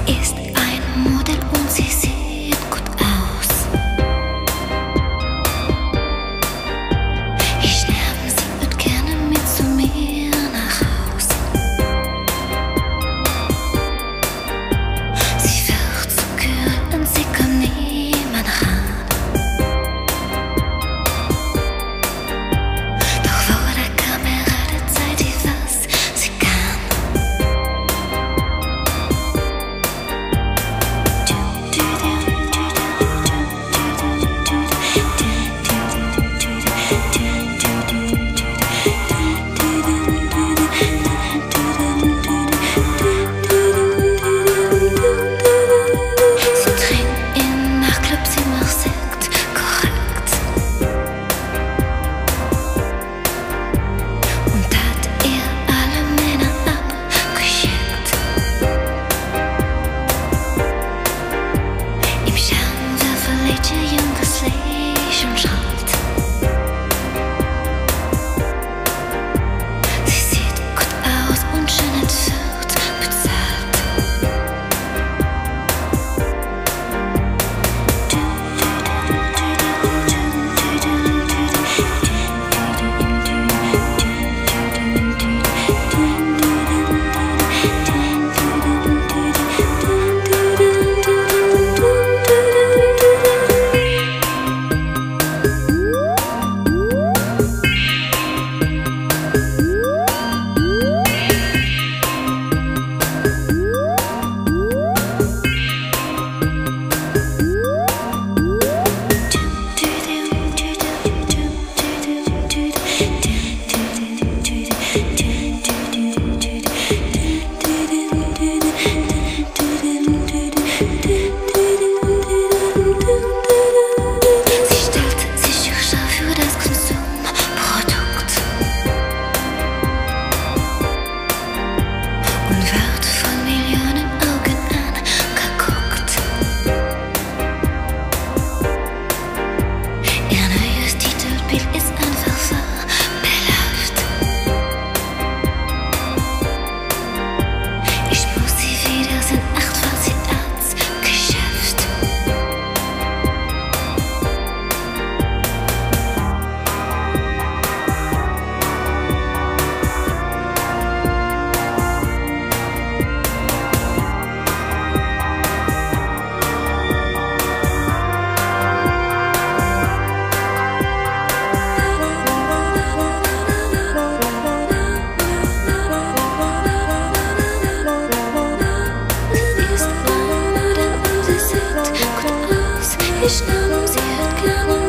ist ein Modell und sie sieht gut aus. Ich nehme sie und gerne mit zu mir nach Haus. Sie wird so kühl und sie kann niemand ran. Doch vor der Kamera der Zeit die was sie kann. Sie trinkt in Nachtclubs immer Sekt, korrekt. Und hat ihr alle Männer abgeschickt. Im Scheinwerfer lädt ihr junges Licht und schreit. Sie sieht gut aus und Schönheit wird bezahlt. Sie stellt sich zur Schau für das Konsumprodukt und wird von Millionen Augen angeguckt. Ihr neues Titelbild ist einfach fabelhaft. Ich muss sie wiedersehen, echt war sie als Geschäft. Sie ist ein Modell und sie sieht gut aus. Ich nahm sie hört gerne